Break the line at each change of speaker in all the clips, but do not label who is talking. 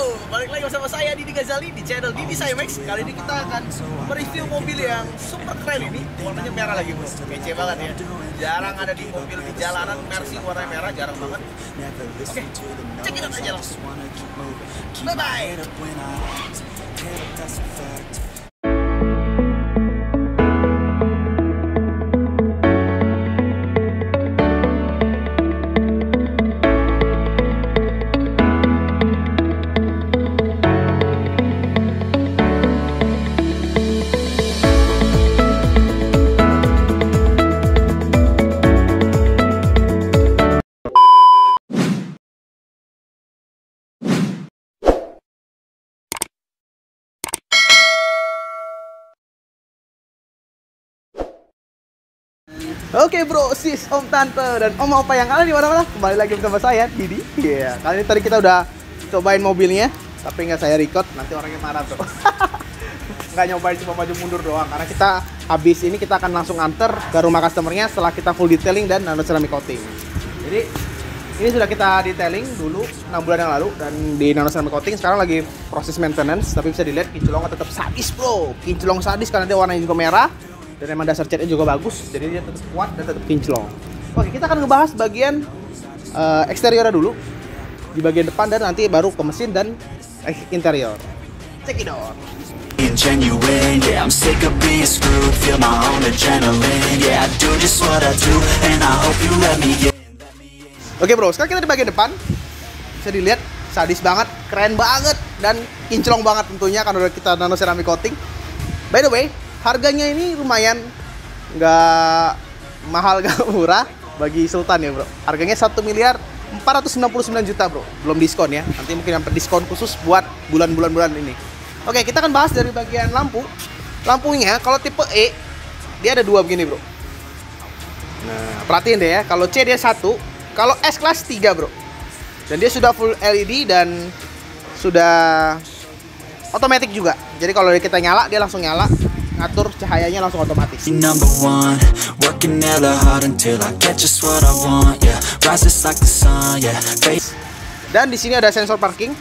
balik lagi bersama saya Didi Ghazali di channel Didi Cymax. Kali ini kita akan mereview mobil yang super keren ini. Warnanya merah lagi bro, kece banget ya. Jarang ada di mobil di jalanan Mercy warna merah, jarang banget. Oke, check it out aja langsung. Bye bye. Oke bro, sis, om, tante, dan om apa yang ada di mana-mana, kembali lagi bersama saya Didi. Iya, kali ini tadi kita udah cobain mobilnya, tapi nggak saya record, nanti orangnya marah bro. Nggak nyobain, cuma maju mundur doang, karena kita habis ini kita akan langsung anter ke rumah customernya setelah kita full detailing dan nano ceramic coating. Jadi ini sudah kita detailing dulu 6 bulan yang lalu, dan di nano ceramic coating sekarang lagi proses maintenance, tapi bisa dilihat kinclongnya tetap sadis bro, kinclong sadis karena dia warnanya juga merah. Dan emang dasar catnya juga bagus, jadi dia tetap kuat dan tetap kinclong. Oke, kita akan ngebahas bagian eksteriornya dulu, di bagian depan, dan nanti baru ke mesin dan interior. Check it out.
Genuine, yeah, I'm sick of being screwed. Feel my own adrenaline, yeah, I do just what I do, and I hope you let me in.
Oke bro, sekarang kita di bagian depan. Bisa dilihat sadis banget, keren banget, dan kinclong banget tentunya karena udah kita nano ceramic coating. By the way, harganya ini lumayan, nggak mahal, nggak murah bagi Sultan ya bro. Harganya 1.469 juta bro, belum diskon ya. Nanti mungkin sampai diskon khusus buat bulan-bulan ini. Oke, kita akan bahas dari bagian lampu. Lampunya kalau tipe E dia ada dua begini bro. Nah, perhatiin deh ya, kalau C dia satu, kalau S kelas 3 bro. Dan dia sudah full LED dan sudah otomatis juga. Jadi kalau kita nyala, dia langsung nyala. Ngatur cahayanya langsung otomatis.
Number one, working hella hard until I get just what I want, yeah. Rises like the sun, yeah.
Dan di sini ada sensor parking.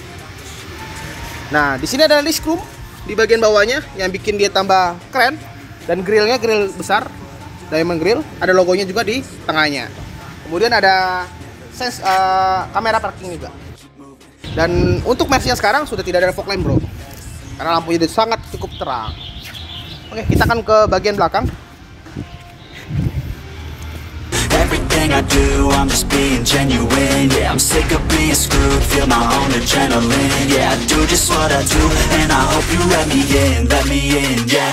Nah, di sini ada list room di bagian bawahnya yang bikin dia tambah keren. Dan grillnya grill besar, diamond grill. Ada logonya juga di tengahnya. Kemudian ada kamera parking juga. Dan untuk Mercy yang sekarang sudah tidak ada fog lamp bro, karena lampunya itu sangat cukup terang. Oke, kita akan ke bagian belakang.
Everything I do, I'm just being genuine, yeah, I'm sick of being screwed, feel my own adrenaline, yeah, I do just what I do, and I hope you let me in, yeah.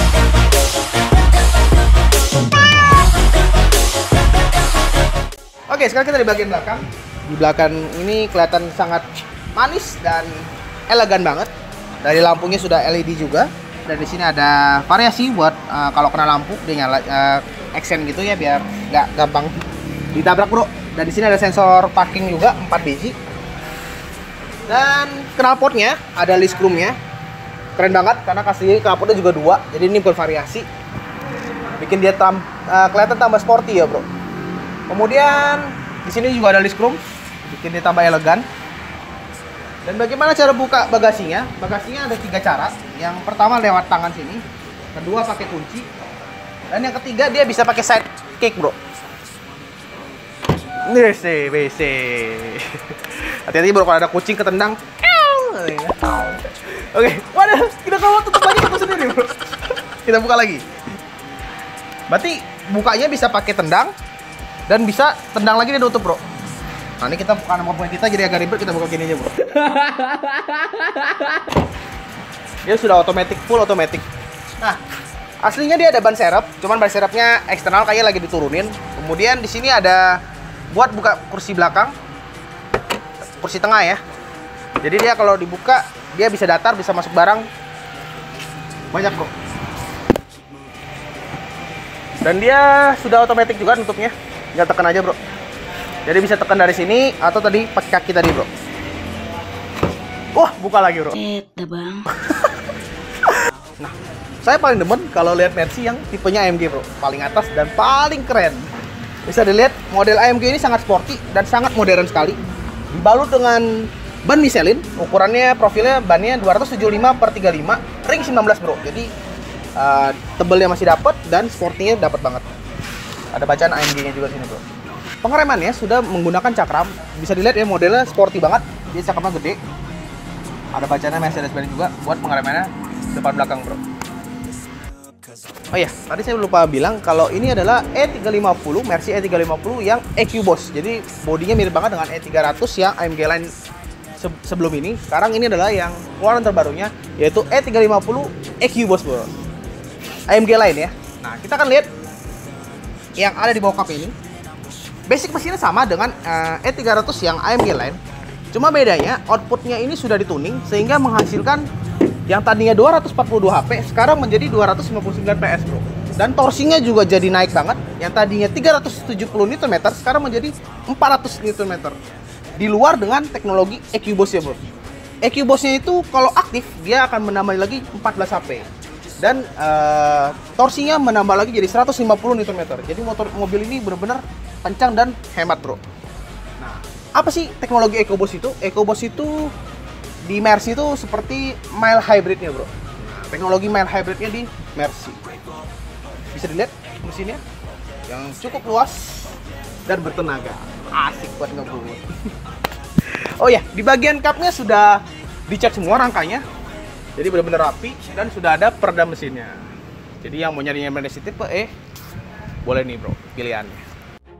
Oke, sekarang kita di bagian belakang. Di belakang ini kelihatan sangat manis dan elegan banget. Dari lampunya sudah LED juga. Dan di sini ada variasi buat kalau kena lampu dia nyala accent gitu ya, biar nggak gampang ditabrak bro. Dan di sini ada sensor parking juga 4 biji. Dan knalpotnya ada list chrome-nya. Keren banget karena kasih knalpotnya juga 2. Jadi ini bervariasi. Bikin dia kelihatan tambah sporty ya bro. Kemudian di sini juga ada list chrome, bikin dia tambah elegan. Dan bagaimana cara buka bagasinya? Bagasinya ada 3 cara. Yang pertama lewat tangan sini, kedua pakai kunci, dan yang ketiga dia bisa pakai side kick bro. BC. Hati-hati bro kalau ada kucing ketendang. Oke, waduh, kita kalau tutup lagi itu sendiri bro. Kita buka lagi. Berarti bukanya bisa pakai tendang dan bisa tendang lagi dia tutup bro. Nah ini kita buka nomor kita jadi agak ribet, kita buka gini aja bro. Dia sudah otomatis, full otomatis. Nah, aslinya dia ada ban serep, cuman ban serepnya eksternal kayaknya lagi diturunin. Kemudian di sini ada buat buka kursi belakang, kursi tengah ya. Jadi dia kalau dibuka dia bisa datar, bisa masuk barang banyak bro. Dan dia sudah otomatis juga nutupnya, tinggal tekan aja bro. Jadi bisa tekan dari sini atau tadi pakai kaki tadi bro. Wah, buka lagi bro.
Bang.
Nah, saya paling demen kalau lihat Mercy yang tipenya AMG bro, paling atas dan paling keren. Bisa dilihat model AMG ini sangat sporty dan sangat modern sekali. Dibalut dengan ban Michelin, ukurannya profilnya bannya 275/35, ring 19 bro. Jadi tebelnya masih dapat dan sportinya dapat banget. Ada bacaan AMG-nya juga sini bro. Pengeremannya sudah menggunakan cakram, bisa dilihat ya modelnya sporty banget. Dia cakramnya gede. Ada bacaannya Mercedes-Benz juga buat pengeremannya depan belakang bro. Oh iya, tadi saya lupa bilang kalau ini adalah E350, Mercy E350 yang EQ Boss. Jadi bodinya mirip banget dengan E300 yang AMG Line sebelum ini. Sekarang ini adalah yang keluaran terbarunya, yaitu E350 EQ Boss bro. AMG Line ya. Nah, kita akan lihat yang ada di bawah kap ini. Basic mesinnya sama dengan E300 yang AMG Line. Cuma bedanya outputnya ini sudah dituning sehingga menghasilkan yang tadinya 242 HP sekarang menjadi 259 PS bro. Dan torsinya juga jadi naik banget. Yang tadinya 370 Nm sekarang menjadi 400 Nm. Di luar dengan teknologi EQ Boss ya bro. EQ Boss-nya itu kalau aktif dia akan menambah lagi 14 HP. Dan torsinya menambah lagi jadi 150 Nm. Jadi mobil ini benar-benar kencang dan hemat bro. Nah, apa sih teknologi EcoBoost itu? EcoBoost itu di Mercy itu seperti mild hybridnya bro. Nah, teknologi mild hybridnya di Mercy. Bisa dilihat mesinnya yang cukup luas dan bertenaga. Asik buat ngebut. Oh ya, di bagian cupnya sudah dicat semua rangkanya. Jadi benar-benar rapi dan sudah ada peredam mesinnya. Jadi yang mau nyarinya Mercy tipe E, boleh nih bro, pilihannya.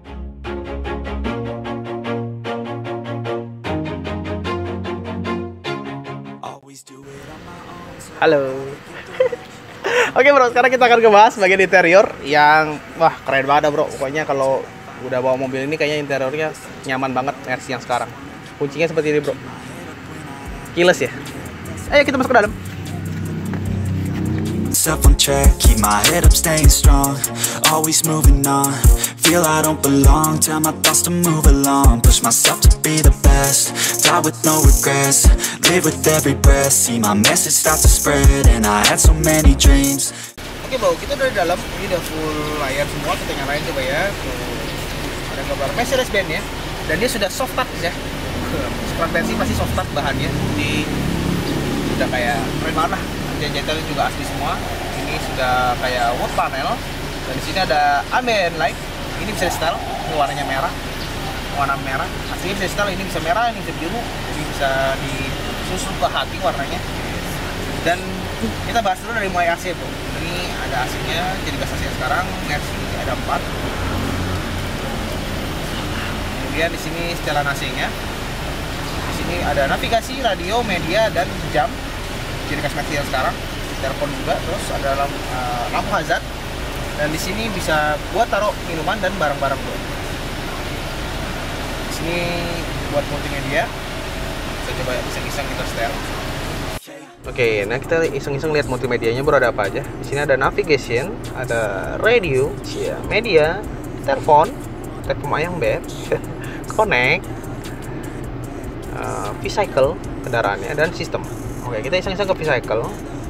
Halo. Oke bro, sekarang kita akan ngebahas bagian interior yang wah keren banget bro. Pokoknya kalau udah bawa mobil ini kayaknya interiornya nyaman banget Mercy yang sekarang. Kuncinya seperti ini bro. Keyless ya. Ayo kita masuk ke dalam.
Self on track, keep my head up, staying strong. Always moving on, feel I don't belong. Tell my thoughts to move along, push myself to be the best. Die with no regrets, live with every breath. See my message start to spread, and I had so many dreams.
Oke bro, kita udah di dalam. Ini udah full layar semua, kita nyalain coba ya. Tuh, ada gambar Mercedes-Benz ya. Dan dia sudah soft touch ya. Suspensi masih soft touch bahannya. Jadi udah kayak keren banget lah. Jendela juga asli semua. Ini sudah kayak wood panel. Dan di sini ada ambient light. Ini bisa di setel. Ini warnanya merah, warna merah. Aslinya bisa di setel. Ini bisa merah, ini bisa biru. Jadi bisa disusun ke hati warnanya. Dan kita bahas dulu dari mulai AC bro. Ini ada AC-nya. Jadi gas AC sekarang Mercy ada 4. Kemudian di sini setelan AC-nya. Di sini ada navigasi, radio, media, dan jam. Jadi khas Mercy yang sekarang, telepon juga, terus ada lampu hazard, dan di sini bisa buat taruh minuman dan barang-barang bro. Di sini buat multimedia, kita coba iseng-iseng kita setel. Oke, nah kita iseng-iseng lihat multimedianya bro ada apa aja. Di sini ada navigation, ada radio, media, telepon ayang bed, connect, V-cycle kendaraannya dan sistem. Oke, kita iseng-iseng ke V-cycle.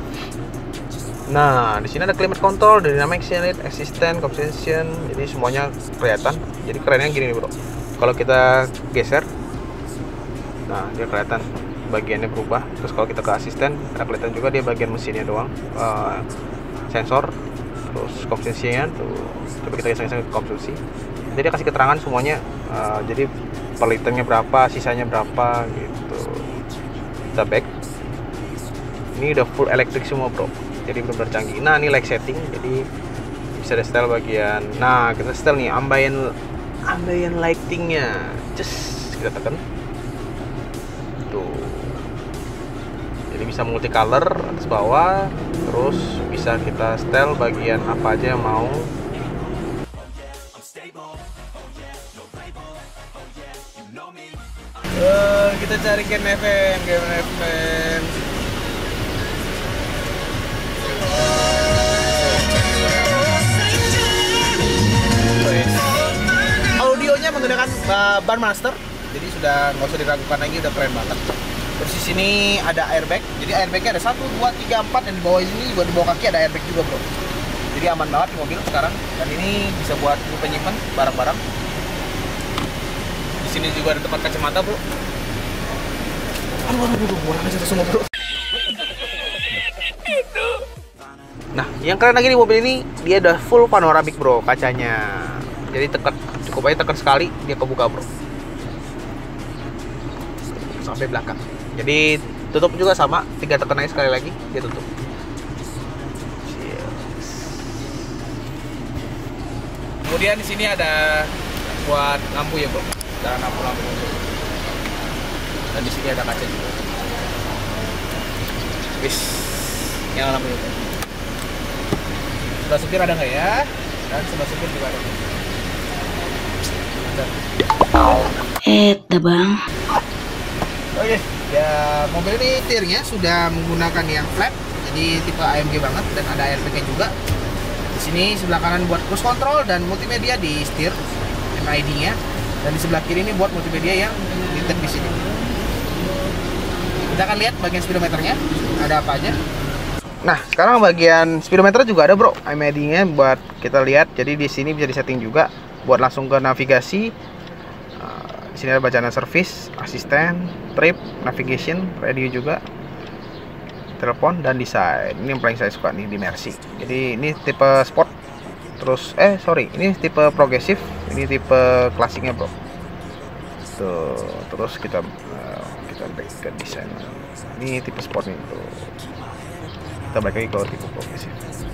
Nah, di sini ada climate control, dynamic unit, assistant, compression, jadi semuanya kelihatan. Jadi kerennya gini nih bro. Kalau kita geser, nah dia kelihatan bagiannya berubah. Terus kalau kita ke asisten, ada kelihatan juga dia bagian mesinnya doang, sensor, terus kompresinya tuh. Coba kita iseng-iseng ke kompresi. Jadi dia kasih keterangan semuanya. Jadi per liternya berapa, sisanya berapa gitu. Kita back. Ini udah full elektrik semua bro, jadi benar-benar canggih. Nah ini light setting, jadi bisa di setel bagian. Nah kita setel nih ambient lightingnya, just kita tekan tuh, jadi bisa multicolor atas bawah. Terus bisa kita setel bagian apa aja yang mau. Kita cari game FM. Audionya menggunakan Bandmaster, jadi sudah nggak usah diragukan lagi, udah keren banget. Terus di sini ada airbag, jadi airbagnya ada 1, 2, 3, 4, dan di bawah ini buat di bawah kaki ada airbag juga bro. Jadi aman banget di mobil sekarang, dan ini bisa buat penyimpan barang-barang. Di sini juga ada tempat kacamata bro. Aduh, orang aja semua bro. Nah, yang keren lagi di mobil ini, dia udah full panoramik bro, kacanya. Jadi tekan, cukup aja tekan sekali, dia kebuka bro. Sampai belakang. Jadi tutup juga sama, 3 tekan aja sekali lagi, dia tutup. Kemudian di sini ada buat lampu ya bro, dan lampu-lampu. Dan di sini ada kaca juga. Bis, nyala lampu itu. Sebelah supir ada nggak ya? Dan sebelah supir juga ada.
Bang.
Oh iya, ya mobil ini setirnya sudah menggunakan yang flat, jadi tipe AMG banget dan ada airbag-nya juga. Di sini sebelah kanan buat cruise control dan multimedia di setir, MID-nya, dan di sebelah kiri ini buat multimedia yang di di sini. Kita akan lihat bagian speedometernya ada apa aja. Nah, sekarang bagian speedometer juga ada bro, MID-nya buat kita lihat. Jadi di sini bisa disetting juga buat langsung ke navigasi. Di sini ada bacaan service, asisten, trip, navigation, radio juga, telepon dan desain. Ini yang paling saya suka nih di Mercy. Jadi ini tipe sport. Terus ini tipe progresif, ini tipe klasiknya bro. Tuh, terus kita back ke desain. Ini tipe sport nih tuh. Kita balik lagi ke tipe progresif.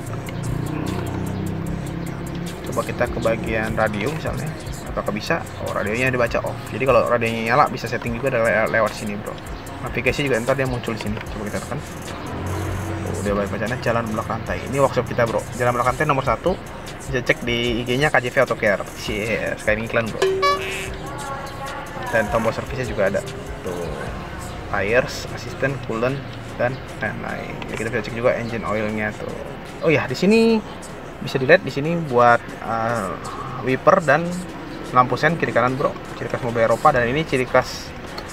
Coba kita ke bagian radio misalnya, apakah bisa? Oh, radionya dibaca off. Jadi kalau radionya nyala bisa setting juga lewat sini bro. Navigasi juga ntar dia muncul di sini. Coba kita tekan. Oh, dia bacanya jalan belakang lantai. Ini workshop kita bro. Jalan belakang lantai nomor 1. Bisa cek di IG-nya KJV Autocare. Sekali iklan bro. Dan tombol servisnya juga ada. Tuh, tires, asisten, coolant, dan lain-lain. Ya, kita bisa cek juga engine oilnya tuh. Oh ya, di sini bisa dilihat di sini buat wiper dan lampu sen kiri kanan bro. Ciri khas mobil Eropa, dan ini ciri khas.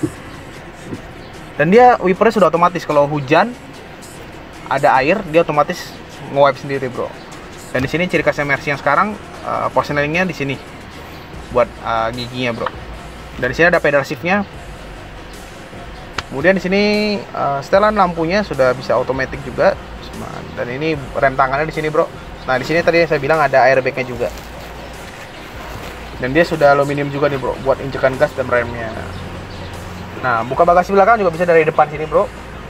Dan dia wipernya sudah otomatis, kalau hujan ada air dia otomatis nge-wipe sendiri bro. Dan di sini ciri khasnya Mercy yang sekarang, positioningnya di sini buat giginya bro. Dan di sini ada pedal shiftnya. Kemudian di sini setelan lampunya sudah bisa otomatis juga. Dan ini rem tangannya di sini bro. Nah di sini tadi saya bilang ada airbag-nya juga. Dan dia sudah aluminium juga nih bro, buat injekan gas dan remnya. Nah buka bagasi belakang juga bisa dari depan sini bro.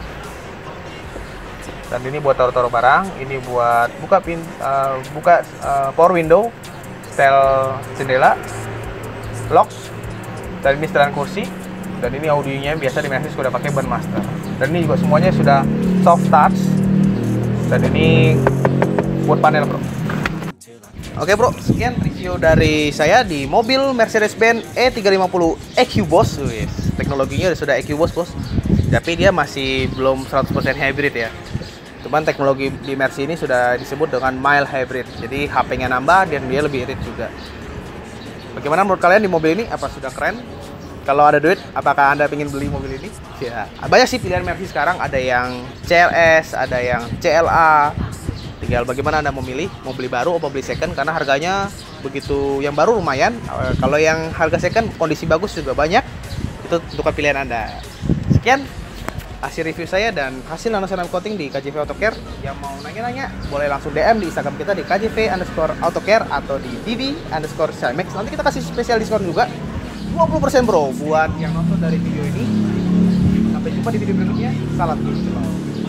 Dan ini buat taruh-taruh barang. Ini buat buka power window, setel jendela, lock. Dan ini setelan kursi. Dan ini audionya biasa di Mercy sudah pakai ban master. Dan ini juga semuanya sudah soft touch. Dan ini buat panel bro. Oke bro, sekian review dari saya di mobil Mercedes-Benz E350 EQ-Boss. Teknologinya sudah EQ-Boss bos, tapi dia masih belum 100% hybrid ya. Cuman teknologi di Mercy ini sudah disebut dengan mild hybrid. Jadi HP-nya nambah dan dia lebih irit juga. Bagaimana menurut kalian di mobil ini? Apa sudah keren? Kalau ada duit, apakah Anda ingin beli mobil ini? Ya, banyak sih pilihan Mercy sekarang. Ada yang CLS, ada yang CLA. Tinggal bagaimana Anda memilih, mau beli baru atau beli second, karena harganya begitu. Yang baru lumayan, kalau yang harga second kondisi bagus juga banyak. Itu tentukan pilihan Anda. Sekian hasil review saya dan hasil nano-nano coating di KJV Autocare. Yang mau nanya-nanya boleh langsung DM di Instagram kita di KJV_Autocare atau di DB_Simex. Nanti kita kasih spesial diskon juga 20% bro buat yang nonton dari video ini. Sampai jumpa di video berikutnya. Salam gimbal.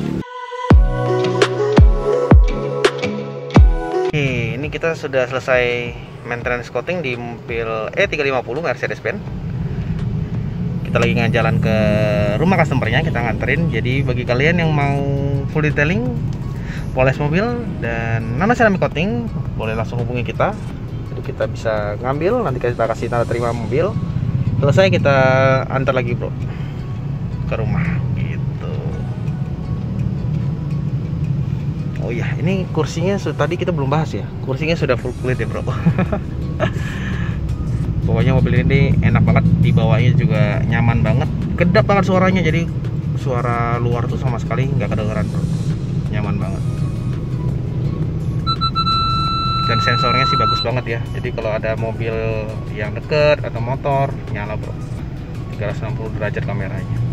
Oke, ini kita sudah selesai maintenance coating di mobil E350 Mercedes-Benz. Kita lagi jalan ke rumah customernya, kita nganterin. Jadi bagi kalian yang mau full detailing, poles mobil dan nano ceramic coating, boleh langsung hubungi kita. Jadi kita bisa ngambil, nanti kita kasih tanda terima mobil. Selesai kita antar lagi bro ke rumah gitu. Oh iya, ini kursinya tadi kita belum bahas ya. Kursinya sudah full kulit ya bro. Pokoknya mobil ini enak banget, di bawahnya juga nyaman banget, kedap banget suaranya. Jadi suara luar tuh sama sekali nggak kedengeran bro, nyaman banget. Dan sensornya sih bagus banget ya. Jadi kalau ada mobil yang deket atau motor, nyala bro, 360 derajat kameranya.